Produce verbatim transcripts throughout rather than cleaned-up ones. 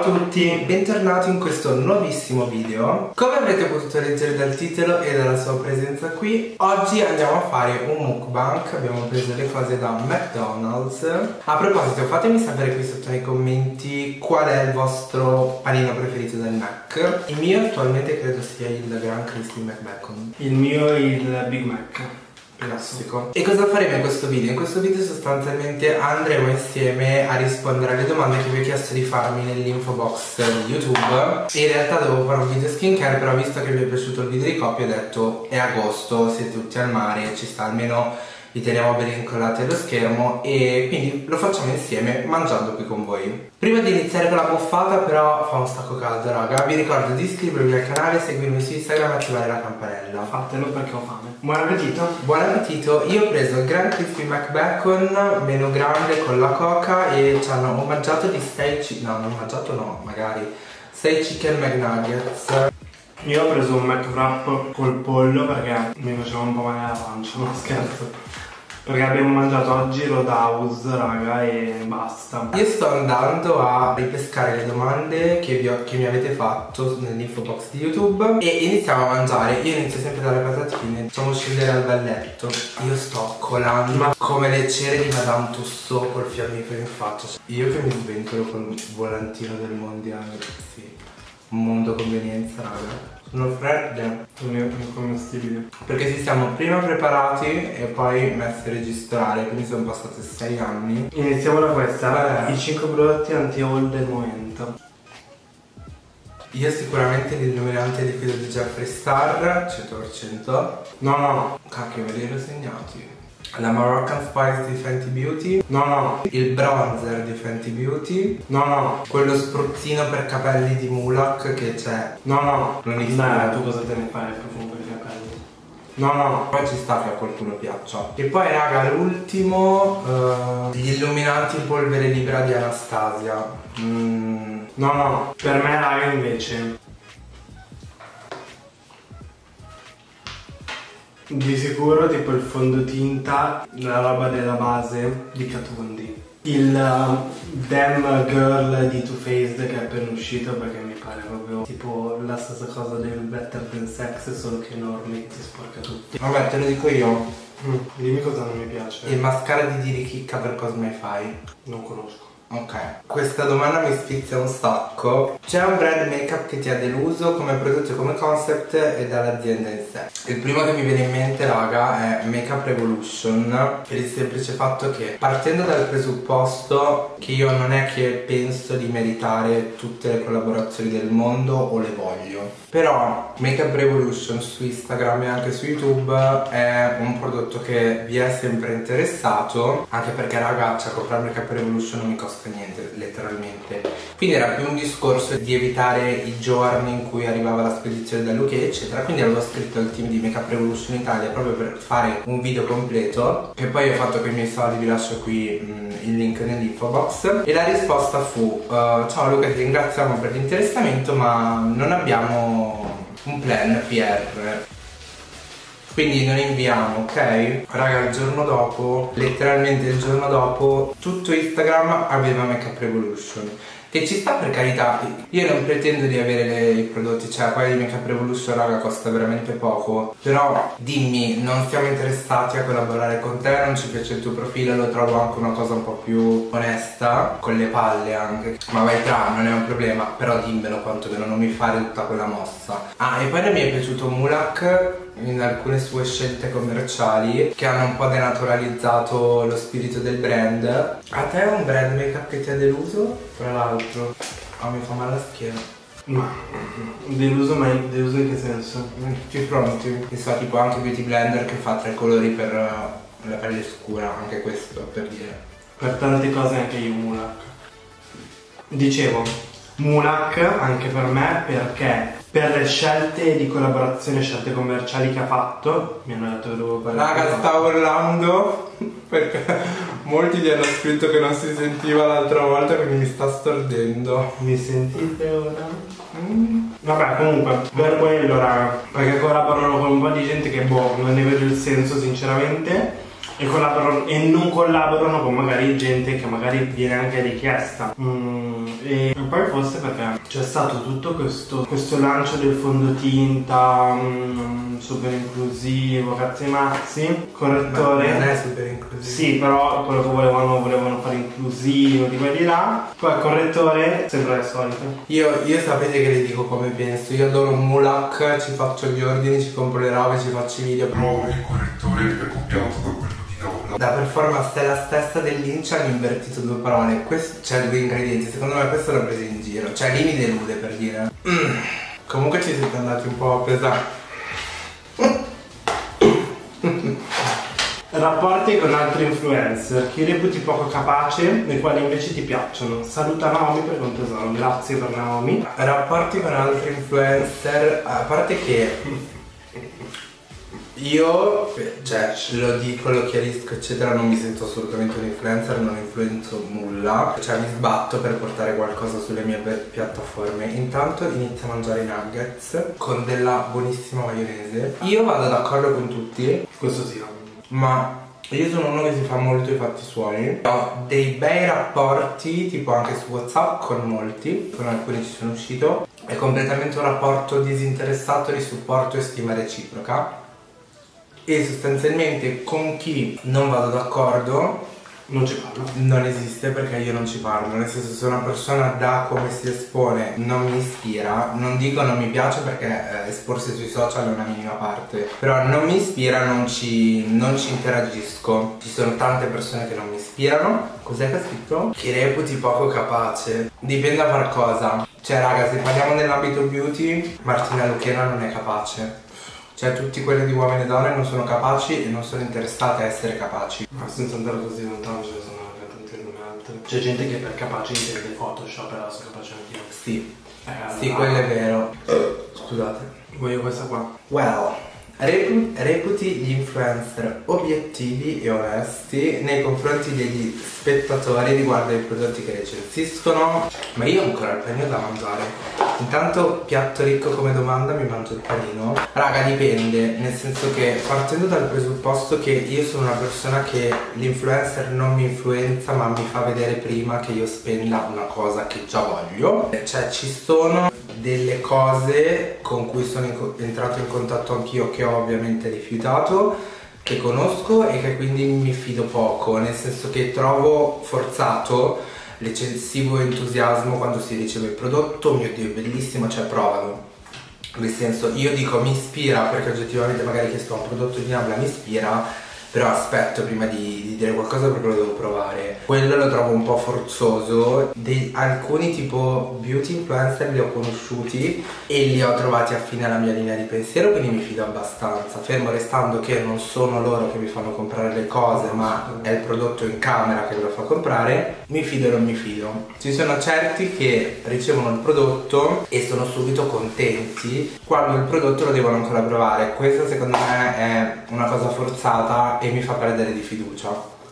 tutti, bentornati in questo nuovissimo video. Come avrete potuto leggere dal titolo e dalla sua presenza qui, oggi andiamo a fare un mukbang. Abbiamo preso le cose da McDonald's. A proposito, fatemi sapere qui sotto nei commenti qual è il vostro panino preferito del Mac. Il mio attualmente credo sia il Gran Crispy McBacon. Il mio è il Big Mac classico. E cosa faremo in questo video? In questo video sostanzialmente andremo insieme a rispondere alle domande che vi ho chiesto di farmi nell'info box di YouTube. E in realtà dovevo fare un video skincare, però visto che vi è piaciuto il video di coppia ho detto è agosto, siete tutti al mare, ci sta, almeno vi teniamo ben incollati allo schermo e quindi lo facciamo insieme mangiando qui con voi. Prima di iniziare con la buffata però fa un sacco caldo raga, vi ricordo di iscrivervi al canale, seguirmi su Instagram e attivare la campanella. Fatelo perché ho fame. Buon appetito. Buon appetito. Io ho preso il Gran Crispy McBacon meno grande con la coca e ci hanno omaggiato di sei no non mangiato no magari sei chicken McNuggets. Io ho preso un McWrap col pollo perché mi faceva un po' male la pancia, non scherzo. Perché abbiamo mangiato oggi Roadhouse, raga, e basta. Io sto andando a ripescare le domande che, vi ho, che mi avete fatto nell'info box di YouTube e iniziamo a mangiare. Io inizio sempre dalle patatine, facciamo scendere al balletto. Io sto colando Ma... come le cere di Madame Tussauds col fiammifero in faccia. Io che mi sventolo col volantino del mondiale, sì. Un mondo convenienza, raga. Sono fredde. Sono commestibili. Perché ci siamo prima preparati e poi messi a registrare, quindi sono passati sei anni. Iniziamo da questa, eh. I cinque prodotti anti-haul del momento. Io sicuramente l'illuminante liquido di Jeffree Star, cento per cento. No, no. Cacchio, me li ero segnati. La Moroccan Spice di Fenty Beauty. No, no. Il bronzer di Fenty Beauty. No, no. Quello spruzzino per capelli di Mulak che c'è. No, no. Non esiste. Dai, tu cosa te ne fai il profumo per i capelli? No, no. Poi ci sta che a qualcuno piaccia. E poi raga, l'ultimo uh, gli illuminanti in polvere libera di Anastasia. mm. No, no. Per me raga invece di sicuro tipo il fondotinta, la roba della base di Kat Von D. Il uh, Damn Girl di Too Faced che è appena uscito perché mi pare proprio tipo la stessa cosa del Better Than Sex, solo che enorme, ti sporca tutto. Vabbè, te lo dico io. Mm, dimmi cosa non mi piace. Il mascara di Diri Chicca per Cosmify. Non conosco. Ok, questa domanda mi sfizia un sacco. C'è un brand make-up che ti ha deluso come prodotto, come concept e dall'azienda in sé? Il primo che mi viene in mente raga è Makeup Revolution, per il semplice fatto che partendo dal presupposto che io non è che penso di meritare tutte le collaborazioni del mondo o le voglio, però Makeup Revolution su Instagram e anche su YouTube è un prodotto che vi è sempre interessato, anche perché raga, cioè comprare Makeup Revolution non mi costa niente letteralmente, quindi era più un discorso di evitare i giorni in cui arrivava la spedizione dall'U K eccetera, quindi avevo scritto al team di Makeup Revolution Italia proprio per fare un video completo che poi ho fatto con i miei soldi, vi lascio qui mh, il link nell'info box. E la risposta fu uh, ciao Luca, ti ringraziamo per l'interessamento ma non abbiamo un plan P R, quindi non inviamo, ok? Raga, il giorno dopo, letteralmente il giorno dopo, tutto Instagram aveva Makeup Revolution, che ci sta per carità. Io non pretendo di avere le, i prodotti, cioè quelli di Makeup Revolution raga costa veramente poco, però dimmi, non siamo interessati a collaborare con te, non ci piace il tuo profilo, lo trovo anche una cosa un po' più onesta, con le palle anche, ma vai tra, non è un problema, però dimmelo quantomeno, non mi fare tutta quella mossa. Ah, e poi non mi è piaciuto Mulak in alcune sue scelte commerciali che hanno un po' denaturalizzato lo spirito del brand. A te è un brand make-up che ti ha deluso? Tra l'altro, oh, mi fa male la schiena. Ma deluso, ma deluso in che senso? Tutti pronti? Mi sa tipo anche Beauty Blender che fa tre colori per uh, la pelle scura, anche questo per dire. Per tante cose anche io Mulak. Dicevo, Mulak anche per me perché per le scelte di collaborazione, scelte commerciali che ha fatto, mi hanno detto che dovevo parlare. Raga, stavo urlando perché molti gli hanno scritto che non si sentiva l'altra volta, quindi mi sta stordendo. Mi sentite ora? Mm. Vabbè, comunque, per quello raga, perché collaborano con un po' di gente che boh, non ne vedo il senso sinceramente. e collaborano e non collaborano con magari gente che magari viene anche richiesta. Mm, e poi forse perché c'è stato tutto questo, questo lancio del fondotinta mm, super inclusivo, cazzi mazzi, correttore. Ma non è super inclusivo. Sì, però quello che volevano, volevano fare inclusivo di qua e di là. Poi il correttore sembra il solito. Io, io sapete che le dico come penso. Io adoro un mulak, ci faccio gli ordini, ci compro le robe, ci faccio i video. Però il correttore è copiato da quello di Lola. La performance è la stessa del Lynch, hanno invertito due parole. Questo, cioè due ingredienti. Secondo me questo l'ho preso in giro. Cioè lì mi delude, per dire. Mm. Comunque ci siete andati un po' a pesare. Rapporti con altri influencer che reputi poco capace, nei quali invece ti piacciono. Saluta Naomi per conto tesoro. Grazie per Naomi. Rapporti con altri influencer, a parte che io, cioè lo dico, lo chiarisco eccetera, non mi sento assolutamente un influencer, non influenzo nulla, cioè mi sbatto per portare qualcosa sulle mie piattaforme. Intanto inizio a mangiare i nuggets con della buonissima maionese. Io vado d'accordo con tutti, Questo sì. ma io sono uno che si fa molto i fatti suoi. Ho dei bei rapporti, tipo anche su WhatsApp, con molti, con alcuni ci sono uscito. È completamente un rapporto disinteressato di supporto e stima reciproca. E sostanzialmente con chi non vado d'accordo non ci parlo. non esiste, perché io non ci parlo. Nel senso, se una persona da come si espone non mi ispira, non dico non mi piace perché eh, esporsi sui social è una minima parte, però non mi ispira, non ci, non ci interagisco. Ci sono tante persone che non mi ispirano. Cos'è che ha scritto? Che reputi poco capace. Dipende a far cosa. Cioè raga, se parliamo nell'ambito beauty, Martina Luchena non è capace. Cioè tutti quelli di uomini e donne non sono capaci e non sono interessati a essere capaci. Ma senza andare così lontano ce ne sono anche tantissime altre. C'è gente che per capace intende Photoshop, però sono capace anch'io. Sì, Eh, sì, allora. quello è vero. Scusate. Voglio questa qua. Well, repu- reputi gli influencer obiettivi e onesti nei confronti degli spettatori riguardo ai prodotti che recensiscono. Ma io ho ancora il panino da mangiare. Intanto, piatto ricco come domanda, mi mangio il panino. Raga, dipende, nel senso che partendo dal presupposto che io sono una persona che l'influencer non mi influenza ma mi fa vedere prima che io spenda una cosa che già voglio. Cioè ci sono delle cose con cui sono in entrato in contatto anch'io, che ho ovviamente rifiutato, che conosco e che quindi mi fido poco, nel senso che trovo forzato l'eccessivo entusiasmo quando si riceve il prodotto. Mio Dio, è bellissimo, cioè provalo. Nel senso, io dico mi ispira perché oggettivamente magari che sto a un prodotto di Nabla mi ispira, però aspetto prima di, di dire qualcosa perché lo devo provare. Quello lo trovo un po' forzoso. De alcuni tipo beauty influencer li ho conosciuti e li ho trovati affine alla mia linea di pensiero, quindi mi fido abbastanza, fermo restando che non sono loro che mi fanno comprare le cose, ma è il prodotto in camera che me lo fa comprare. Mi fido e non mi fido. Ci sono certi che ricevono il prodotto e sono subito contenti quando il prodotto lo devono ancora provare. Questa secondo me è una cosa forzata e mi fa perdere di fiducia.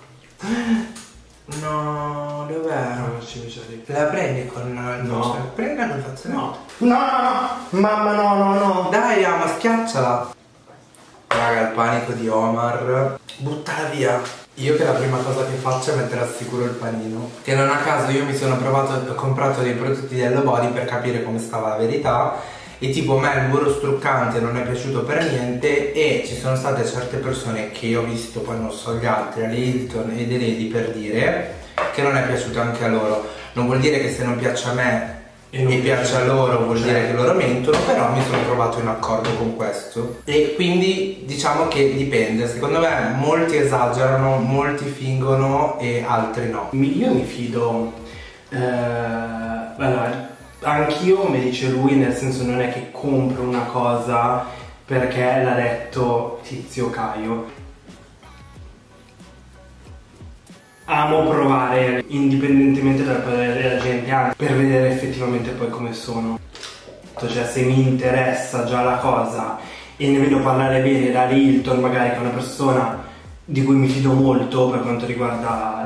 No, dov'è? La prendi con il No. cioè, prendila col fazzoletto. No. No, no, no. Mamma, no, no, no. Dai, ama, schiacciala. Raga, il panico di Omar. Buttala via. Io che la prima cosa che faccio è mettere al sicuro il panino. Che non a caso io mi sono provato, ho comprato dei prodotti dello Body per capire come stava la verità. E tipo a me il burro struccante non è piaciuto per niente e ci sono state certe persone che ho visto, poi non so gli altri, alle Hilton ed Eredi per dire, che non è piaciuto anche a loro. Non vuol dire che se non piace a me e mi piace a loro vuol dire che loro mentono, però mi sono trovato in accordo con questo. E quindi diciamo che dipende, secondo me molti esagerano, molti fingono e altri no. Io mi fido. Eh, allora, anch'io, come dice lui, nel senso non è che compro una cosa perché l'ha detto Tizio Caio. Amo provare indipendentemente dal parere della gente, anche per vedere effettivamente poi come sono. Cioè, se mi interessa già la cosa e ne vedo parlare bene da Hilton, magari che è una persona di cui mi fido molto per quanto riguarda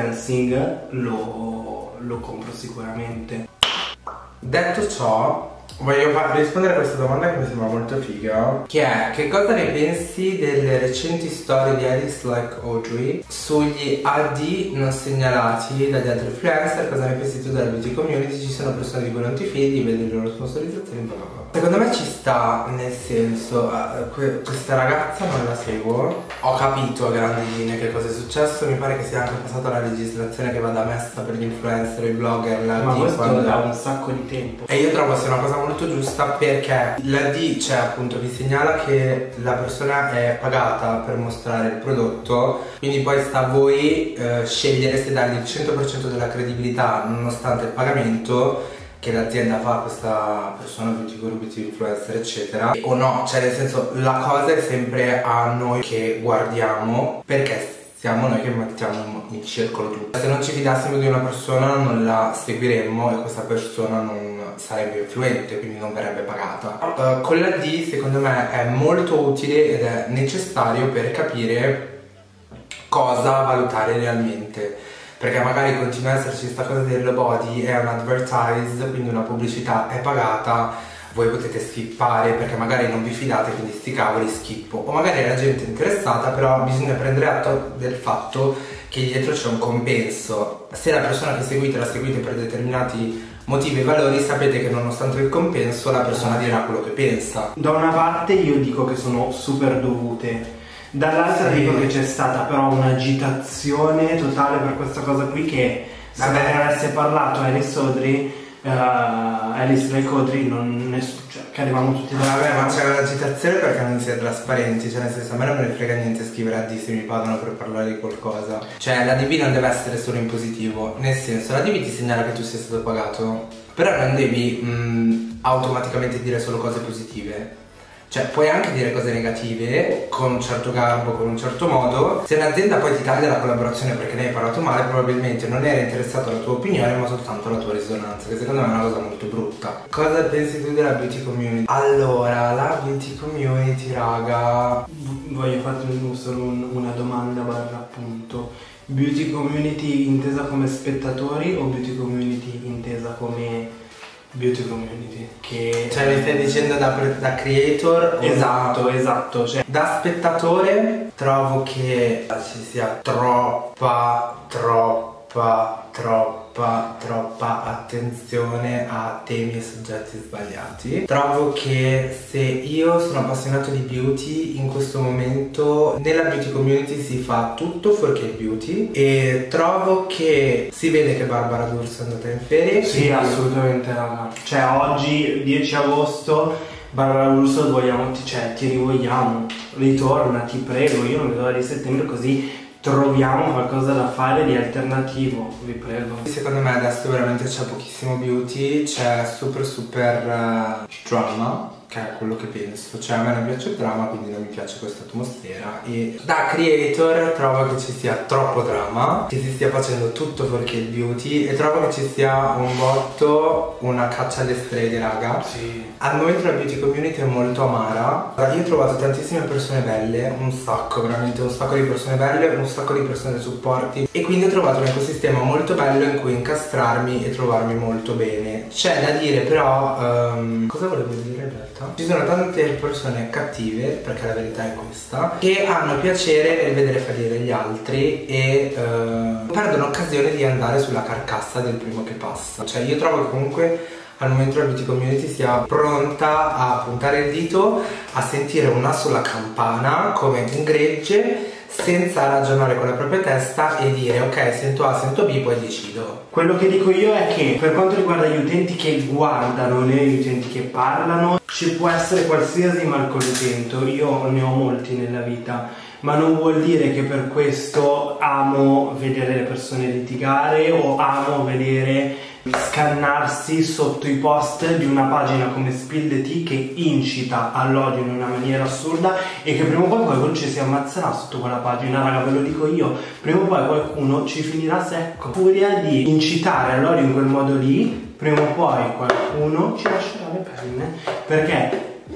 l'influencing, lo, lo compro sicuramente. Detto ciò, Voglio rispondere a questa domanda che mi sembra molto figa, che è: che cosa ne pensi delle recenti storie di Alice Like Audrey sugli A D non segnalati dagli altri influencer? Cosa ne pensi tu della beauty community? Ci sono persone di cui non ti fidi, vedi le loro sponsorizzazioni, bla bla bla. Secondo me ci sta, nel senso, uh, questa ragazza non la seguo. Ho capito a grandi linee che cosa è successo. Mi pare che sia anche passata la legislazione che vada messa per gli influencer e i blogger. La Ma D questo quando... da un sacco di tempo. E io trovo sia una cosa molto giusta, perché la D, cioè appunto, vi segnala che la persona è pagata per mostrare il prodotto, quindi poi sta a voi eh, scegliere se dargli il cento per cento della credibilità nonostante il pagamento che l'azienda fa a questa persona, beauty guru, beauty influencer eccetera, o no. Cioè nel senso, la cosa è sempre a noi che guardiamo, perché siamo noi che mettiamo in circolo tutto. Se non ci fidassimo di una persona non la seguiremmo e questa persona non sarebbe influente, quindi non verrebbe pagata. Uh, con la D secondo me è molto utile ed è necessario per capire cosa valutare realmente, perché magari continua ad esserci questa cosa del body, è un advertise, quindi una pubblicità è pagata, voi potete skippare perché magari non vi fidate, quindi sti cavoli schippo. O magari la gente è interessata, però bisogna prendere atto del fatto che dietro c'è un compenso. Se la persona che seguite la seguite per determinati motivi e valori, sapete che nonostante il compenso la persona dirà quello che pensa. Da una parte io dico che sono super dovute, dall'altra sì. Dico che c'è stata però un'agitazione totale per questa cosa qui, che se ne avesse parlato Alice Audrey, uh, Alice Like Audrey non ne cioè, cadevamo tutti da. Vabbè, ma c'è un'agitazione perché non si è trasparenti, cioè nel senso, a me non me ne frega niente scrivere a D se mi pagano per parlare di qualcosa. Cioè la D V non deve essere solo in positivo, nel senso, la D V ti segnala che tu sia stato pagato, però non devi mh, automaticamente dire solo cose positive. Cioè puoi anche dire cose negative con un certo garbo, con un certo modo. Se un'azienda poi ti taglia la collaborazione perché ne hai parlato male, probabilmente non era interessato alla tua opinione ma soltanto alla tua risonanza, che secondo me è una cosa molto brutta. Cosa pensi tu della beauty community? Allora, la beauty community, raga, voglio farti solo un, una domanda barra appunto. Beauty community intesa come spettatori o beauty community intesa come beauty community? Che cioè mi stai dicendo da, da creator? Esatto, da... esatto. Cioè, da spettatore trovo che ci sia troppa, troppa, troppa, troppa attenzione a temi e soggetti sbagliati. Trovo che se io sono appassionato di beauty, in questo momento nella beauty community si fa tutto fuorché il beauty, e trovo che si vede che Barbara D'Urso è andata in ferie. Sì, assolutamente, raga. Cioè oggi dieci agosto Barbara D'Urso vogliamo, cioè ti rivogliamo, ritorna, ti prego, io non vedo l'ora di settembre così troviamo qualcosa da fare di alternativo, vi prego. Secondo me adesso veramente c'è pochissimo beauty, c'è super super uh, drama, che è quello che penso. Cioè a me non piace il drama, quindi non mi piace questa atmosfera, e da creator trovo che ci sia troppo drama, che si stia facendo tutto fuorché il beauty, e trovo che ci sia un botto, una caccia alle streghe, raga. Sì. Al momento la beauty community è molto amara. Io ho trovato tantissime persone belle, un sacco, veramente un sacco di persone belle, un sacco di persone supporti, e quindi ho trovato un ecosistema molto bello in cui incastrarmi e trovarmi molto bene. C'è da dire però, um, cosa volevo dire in realtà? Ci sono tante persone cattive, perché la verità è questa, che hanno piacere nel vedere fallire gli altri e uh, perdono occasione di andare sulla carcassa del primo che passa. Cioè io trovo che comunque al momento la beauty community sia pronta a puntare il dito, a sentire una sola campana come un gregge, senza ragionare con la propria testa e dire ok, sento A, sento B, poi decido. Quello che dico io è che per quanto riguarda gli utenti che guardano, gli utenti che parlano, ci può essere qualsiasi malcontento. Io ne ho molti nella vita, ma non vuol dire che per questo amo vedere le persone litigare o amo vedere scannarsi sotto i post di una pagina come Spill the Tea che incita all'odio in una maniera assurda, e che prima o poi qualcuno ci si ammazzerà sotto quella pagina, raga, ve lo dico io, prima o poi qualcuno ci finirà secco. Furia di incitare all'odio in quel modo lì, prima o poi qualcuno ci lascerà le penne, perché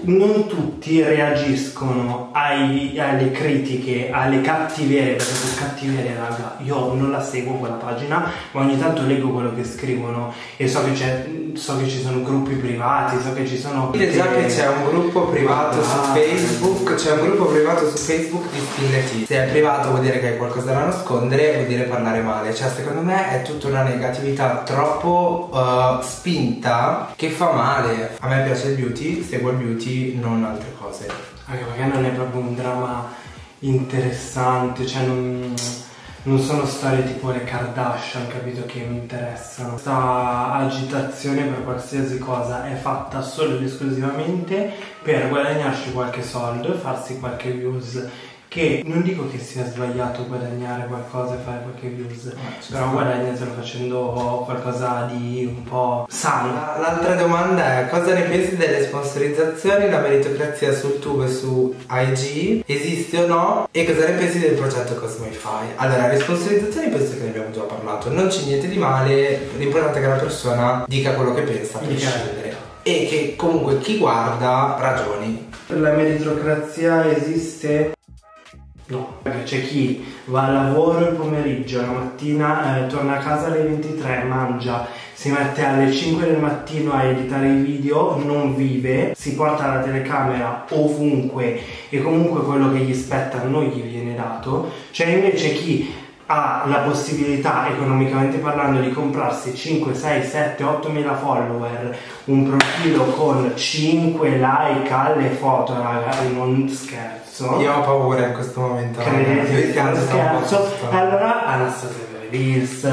non tutti reagiscono ai, alle critiche, alle cattiverie, perché su cattiverie, raga, io non la seguo quella pagina, ma ogni tanto leggo quello che scrivono e so che c'è, so che ci sono gruppi privati, so che ci sono... Dite già che c'è un gruppo privato ah, su Facebook, c'è un gruppo privato su Facebook di spilleti. Se è privato vuol dire che hai qualcosa da nascondere, vuol dire parlare male. Cioè secondo me è tutta una negatività troppo uh, spinta che fa male. A me piace il beauty, seguo il beauty, non altre cose. Anche perché non è proprio un dramma interessante, cioè non, non sono storie tipo le Kardashian, capito, che mi interessano. Questa agitazione per qualsiasi cosa è fatta solo ed esclusivamente per guadagnarci qualche soldo e farsi qualche views. Che non dico che sia sbagliato guadagnare qualcosa e fare qualche views, eh, però guadagnatelo facendo qualcosa di un po' sano. L'altra domanda è: cosa ne pensi delle sponsorizzazioni, la meritocrazia sul tubo e su I G? Esiste o no? E cosa ne pensi del progetto Cosmify? Allora, le sponsorizzazioni penso che ne abbiamo già parlato, non c'è niente di male, l'importante è che la persona dica quello che pensa a prescindere e che comunque chi guarda ragioni. La meritocrazia esiste? No, perché c'è chi va a lavoro il pomeriggio, la mattina eh, torna a casa alle ventitré, mangia, si mette alle cinque del mattino a editare i video, non vive, si porta la telecamera ovunque e comunque quello che gli spetta non gli viene dato. C'è invece chi ha la possibilità, economicamente parlando, di comprarsi cinque, sei, sette, otto mila follower, un profilo con cinque like alle foto, ragazzi, non scherzo. Io ho paura in questo momento. Credete, non scherzo. Allora Anastasia Reels,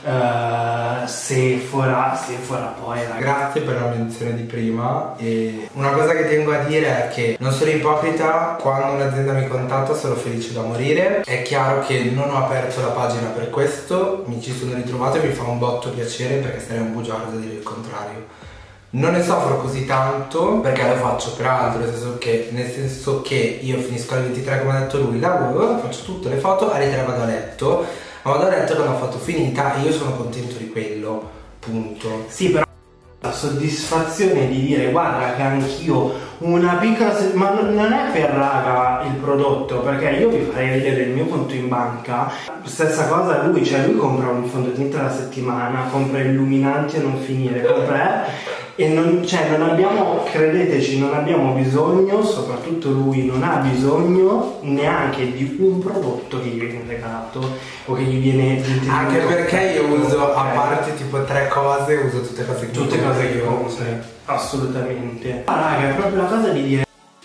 uh, Sephora, Sephora poi, ragazzi. Grazie per la menzione di prima. E una cosa che tengo a dire è che non sono ipocrita, quando un'azienda mi contatta sono felice da morire. È chiaro che non ho aperto la pagina per questo, mi ci sono ritrovato e mi fa un botto piacere, perché sarei un bugiardo a dire il contrario. Non ne soffro così tanto perché lo faccio per altro, nel senso che, nel senso che io finisco alle ventitré come ha detto lui, lavoro, faccio tutte le foto, alle tre vado a letto, ma vado a letto quando ho fatto finita e io sono contento di quello, punto. Sì, però la soddisfazione di dire guarda che anch'io una piccola, ma non è per raga il prodotto, perché io vi farei vedere il mio conto in banca, stessa cosa lui, cioè lui compra un fondotinta alla settimana, compra illuminanti a non finire, compra e non, cioè non abbiamo, credeteci, non abbiamo bisogno, soprattutto lui non ha bisogno neanche di un prodotto che gli viene regalato o che gli viene gentilmente. Anche perché io uso, a parte tipo tre cose, uso tutte cose che tutte cose che io uso, assolutamente. Ah, raga, è proprio la cosa di dire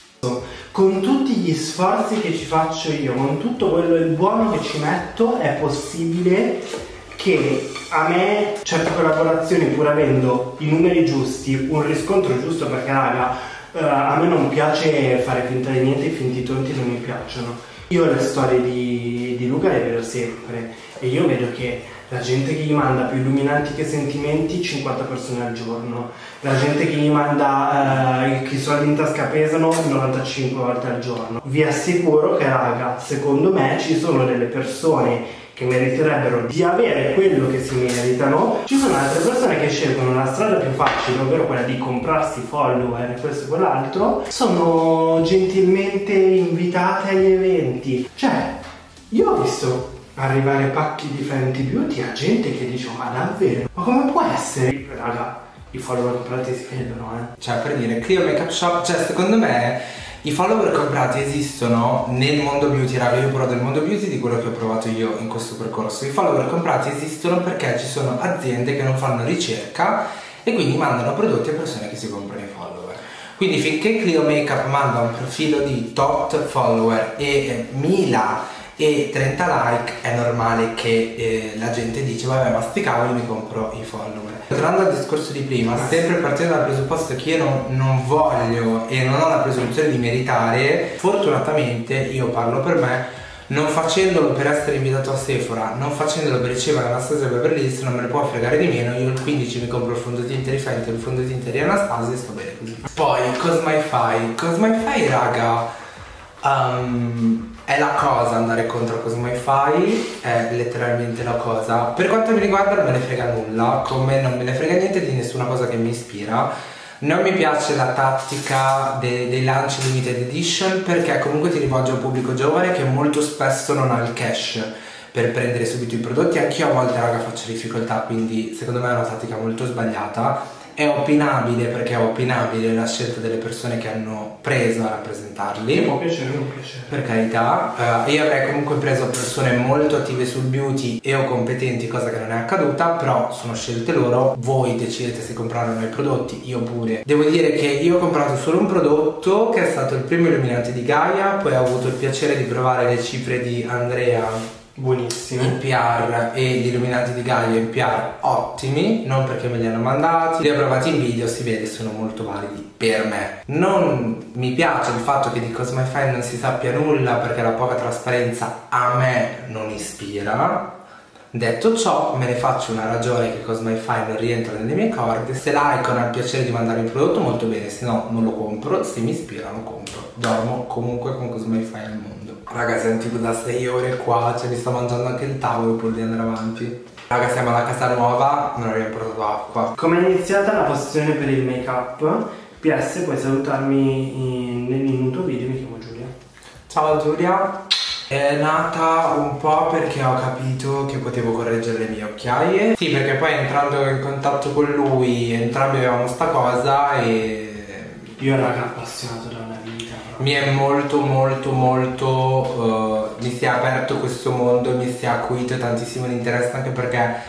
con tutti gli sforzi che ci faccio io, con tutto quello il buono che ci metto, è possibile che a me certe collaborazioni, pur avendo i numeri giusti, un riscontro giusto, perché raga, eh, a me non piace fare finta di niente, i finti tonti non mi piacciono. Io le storie di, di Luca le vedo sempre e io vedo che la gente che gli manda più illuminanti che sentimenti, cinquanta persone al giorno, la gente che gli manda eh, che i soldi in tasca pesano, novantacinque volte al giorno. Vi assicuro che raga, secondo me ci sono delle persone che meriterebbero di avere quello che si meritano, ci sono altre persone che scelgono la strada più facile, ovvero quella di comprarsi follower e questo e quell'altro, sono gentilmente invitate agli eventi. Cioè, io ho visto arrivare pacchi di Fenty Beauty a gente che dice ma davvero? Ma come può essere? Raga, i follower comprati si vedono, eh. Cioè, per dire, Clio Makeup Shop, cioè secondo me i follower comprati esistono nel mondo beauty, raga. Io parlo del mondo beauty, di quello che ho provato io in questo percorso. I follower comprati esistono perché ci sono aziende che non fanno ricerca e quindi mandano prodotti a persone che si comprano i follower. Quindi finché Clio Makeup manda un profilo di tot follower e eh, mila e trenta like, è normale che eh, la gente dice vabbè, ma sti cavoli, mi compro i follower. Tornando al discorso di prima, sempre partendo dal presupposto che io non, non voglio e non ho la presunzione di meritare, fortunatamente, io parlo per me, non facendolo per essere invitato a Sephora, non facendolo per ricevere Anastasia Beverly Hills, non me ne può fregare di meno. Io il quindici mi compro il fondotinta di Fenty, il fondotinta di Anastasia e sto bene così. Poi Cosmify, Cosmify raga, um, è la cosa andare contro Cosmify, è letteralmente la cosa. Per quanto mi riguarda non me ne frega nulla, come non me ne frega niente di nessuna cosa che mi ispira. Non mi piace la tattica dei, dei lanci limited edition, perché comunque ti rivolge a un pubblico giovane che molto spesso non ha il cash per prendere subito i prodotti. Anch'io a volte, raga, faccio difficoltà, quindi secondo me è una tattica molto sbagliata. È opinabile, perché è opinabile la scelta delle persone che hanno preso a rappresentarli. Mi può piacere, mi può piacere. Per carità, uh, io avrei comunque preso persone molto attive sul beauty e o competenti, cosa che non è accaduta, però sono scelte loro, voi decidete se comprare o no i prodotti, io pure. Devo dire che io ho comprato solo un prodotto, che è stato il primo illuminante di Gaia, poi ho avuto il piacere di provare le cifre di Andrea Buonissimo. in P R e gli illuminanti di Gaia in P R ottimi, non perché me li hanno mandati, li ho provati in video, si vede, sono molto validi per me. Non mi piace il fatto che di Cosmify non si sappia nulla, perché la poca trasparenza a me non ispira. Detto ciò, me ne faccio una ragione che Cosmify non rientra nelle mie corde. Se l'Icon ha il piacere di mandarmi il prodotto, molto bene, se no non lo compro. Se mi ispira lo compro. Dormo comunque con Cosmify al mondo. Raga, siamo tipo da sei ore qua, cioè mi sto mangiando anche il tavolo pur di andare avanti. Raga, siamo alla casa nuova, non abbiamo portato acqua. Come è iniziata la passione per il make up? P S, puoi salutarmi in, in un tuo video, mi chiamo Giulia. Ciao Giulia. È nata un po' perché ho capito che potevo correggere le mie occhiaie. Sì, perché poi entrando in contatto con lui, entrambi avevamo sta cosa e... Io raga appassionato da una vita. Mi è molto molto molto... Uh, mi si è aperto questo mondo, mi si è acuito tantissimo l'interesse, anche perché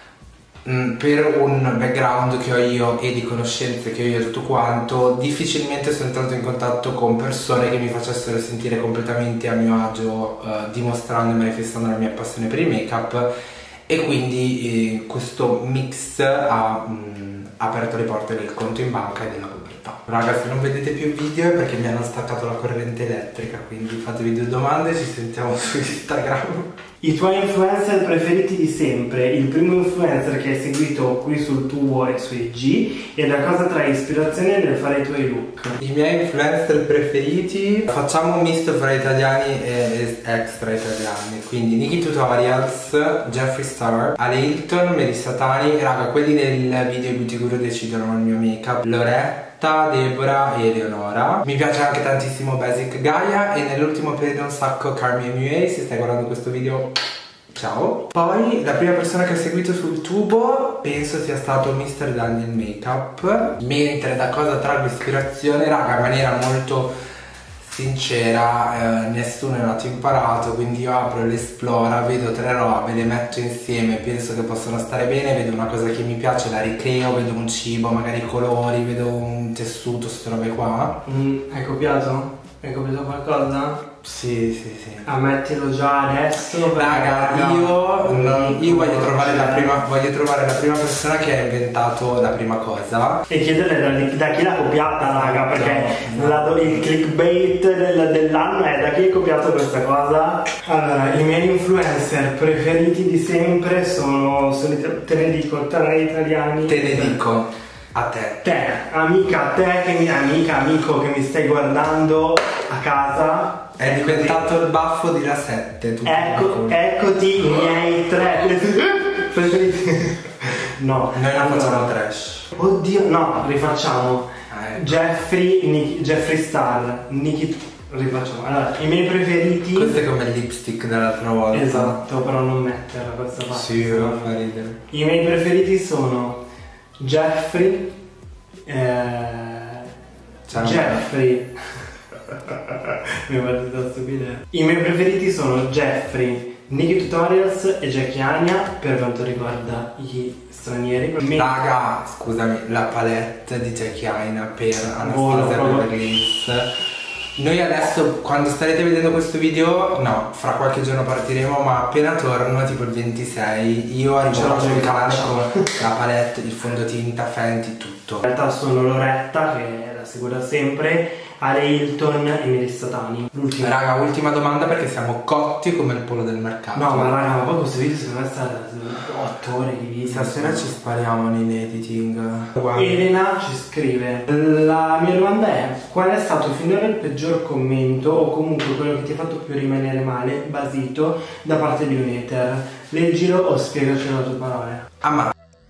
mh, per un background che ho io e di conoscenze che ho io e tutto quanto, difficilmente sono entrato in contatto con persone che mi facessero sentire completamente a mio agio, uh, dimostrando e manifestando la mia passione per il make up, e quindi eh, questo mix ha mh, aperto le porte del conto in banca e della povertà. Raga, se non vedete più video è perché mi hanno staccato la corrente elettrica, quindi fatevi due domande, ci sentiamo su Instagram. I tuoi influencer preferiti di sempre, il primo influencer che hai seguito qui sul tuo e su I G, e da cosa trai ispirazione nel fare i tuoi look? I miei influencer preferiti, facciamo un misto fra italiani e extra italiani, quindi Nikki Tutorials, Jeffree Star, Ale Hilton, Melissa Tani. Raga, quelli del video Beauty Guru decidono il mio make up, Loretta, Deborah e Eleonora. Mi piace anche tantissimo Basic Gaia, e nell'ultimo periodo un sacco Carmi M U A. Se stai guardando questo video, ciao. Poi la prima persona che ho seguito sul tubo penso sia stato mister Daniel Makeup. Mentre da cosa traggo ispirazione, raga, in maniera molto sincera, eh, nessuno è nato imparato, quindi io apro l'esplora, vedo tre robe, le metto insieme, penso che possono stare bene, vedo una cosa che mi piace, la ricreo, vedo un cibo, magari i colori, vedo un tessuto, queste robe qua. Mm, hai copiato? Hai copiato qualcosa? Sì, sì, sì. Ammettilo già adesso. Raga, io, non, io voglio, trovare la prima, voglio trovare la prima persona che ha inventato la prima cosa e chiederle da, da chi l'ha copiata, raga, perché no, no. La, il clickbait del, dell'anno è da chi hai copiato questa cosa. Allora, i miei influencer preferiti di sempre sono, sono te ne dico, tre italiani. Te ne dico a te. Te, amica, te che mi, amica, amico che mi stai guardando a casa. È diventato il baffo di La sette. Ecco, eccoti i miei tre preferiti. No, noi non allora, facciamo trash. Oddio, no, rifacciamo. Ah, ecco. Jeffree, Nick, Jeffree Star, Nikki. Rifacciamo. Allora, i miei preferiti. Questo è come il lipstick dell'altra volta. Esatto, però non metterla questa parte. Sì, però fa ridere. I miei preferiti sono Jeffree. Eh, Jeffree. Mi guardate stupide. I miei preferiti sono Jeffree, Nikki Tutorials e Jackie Ania per quanto riguarda gli stranieri. Raga, scusami, la palette di Jackie Ania per Anastasia Beverly Hills. Noi adesso, quando starete vedendo questo video, no, fra qualche giorno partiremo, ma appena torno, tipo il ventisei, io arrivo sul canale con la palette, il fondotinta, Fenty, tutto. In realtà sono Loretta, che la seguo da sempre, Ale Hilton e Melissa Tani. L'ultima. Raga, ultima domanda perché siamo cotti come il pollo del mercato. No, ma raga, ma poi questo video secondo me sta otto ore di video. Stasera ci spariamo in editing. Elena ci scrive: la mia domanda è: qual è stato finora il peggior commento o comunque quello che ti ha fatto più rimanere male, basito, da parte di un hater? Leggilo o spiegacelo a tue parole. Ah, ma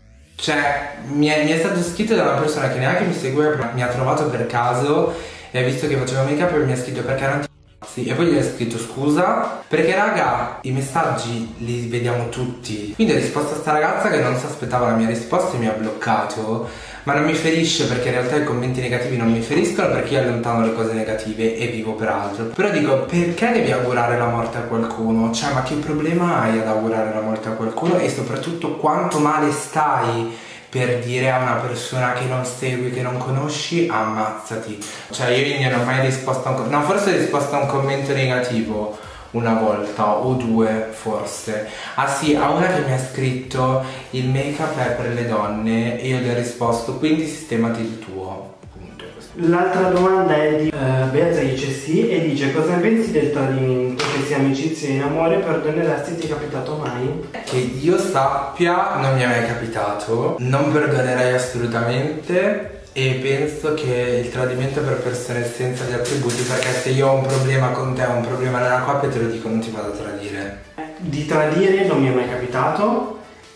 Cioè mi è, mi è stato scritto da una persona che neanche mi segue, mi ha trovato per caso e ha visto che facevo make up e mi ha scritto perché erano e poi gli ho scritto scusa perché raga i messaggi li vediamo tutti, quindi ho risposto a sta ragazza che non si aspettava la mia risposta e mi ha bloccato, ma non mi ferisce perché in realtà i commenti negativi non mi feriscono perché io allontano le cose negative e vivo per altro. Però dico, perché devi augurare la morte a qualcuno? Cioè, ma che problema hai ad augurare la morte a qualcuno? E soprattutto quanto male stai per dire a una persona che non segui, che non conosci, ammazzati. Cioè io non ho mai risposto a un commento, no, forse ho risposto a un commento negativo una volta o due forse. Ah sì, a una che mi ha scritto il make up è per le donne e io gli ho risposto quindi sistemati il tuo. L'altra domanda è di uh, Beatrice sì e dice cosa ne pensi del tradimento, che sia amicizia in amore, perdoneresti, ti è capitato mai? Che io sappia non mi è mai capitato, non perdonerei assolutamente e penso che il tradimento è per persone senza gli attributi, perché se io ho un problema con te, ho un problema nella coppia te lo dico, non ti vado a tradire. Di tradire non mi è mai capitato.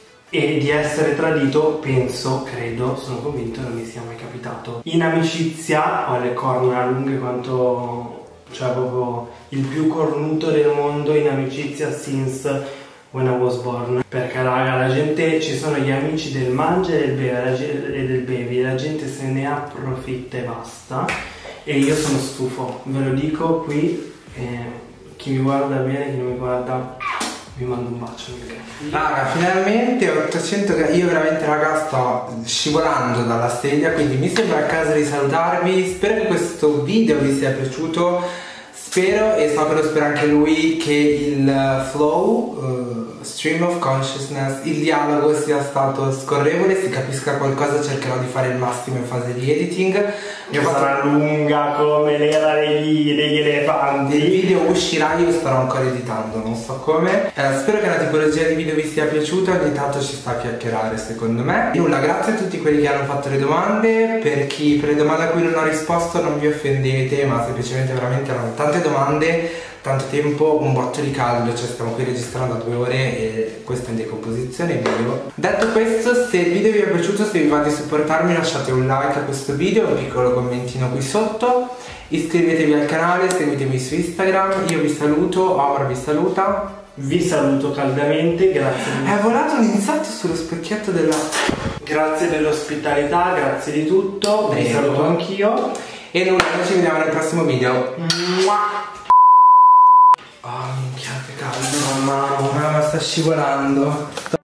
E di essere tradito penso, credo, sono convinto non mi sia mai capitato. In amicizia ho le corna lunghe quanto, cioè proprio il più cornuto del mondo in amicizia since when I was born. Perché raga, la gente, ci sono gli amici del mangia e del bere e del bevi, la gente se ne approfitta e basta. E io sono stufo, ve lo dico qui, eh, chi mi guarda bene, chi non mi guarda vi mando un bacio. Raga, finalmente ottocento gradi, io veramente raga sto scivolando dalla sedia, quindi mi sembra a caso di salutarvi, spero che questo video vi sia piaciuto, spero e so che lo spera anche lui che il flow, uh, stream of consciousness, il dialogo sia stato scorrevole, si capisca qualcosa, cercherò di fare il massimo in fase di editing. Che sarà lunga come l'era degli, degli elefanti. Il video uscirà, io starò ancora editando, non so come. eh, Spero che la tipologia di video vi sia piaciuta, ogni tanto ci sta a chiacchierare secondo me. Nulla, grazie a tutti quelli che hanno fatto le domande. Per chi per le domande a cui non ho risposto non vi offendete, ma semplicemente veramente erano tante domande, tanto tempo, un botto di caldo, cioè stiamo qui registrando da due ore e questo è in decomposizione video. Detto questo, se il video vi è piaciuto, se vi va di supportarmi lasciate un like a questo video, un piccolo commentino qui sotto, iscrivetevi al canale, seguitemi su Instagram, io vi saluto, Omar vi saluta. Vi saluto caldamente, grazie. È volato un insetto sullo specchietto della... Grazie dell'ospitalità, grazie di tutto, vi saluto anch'io. E nulla, noi ci vediamo nel prossimo video. Mua. Oh minchia che caldo, mamma, ma sta scivolando.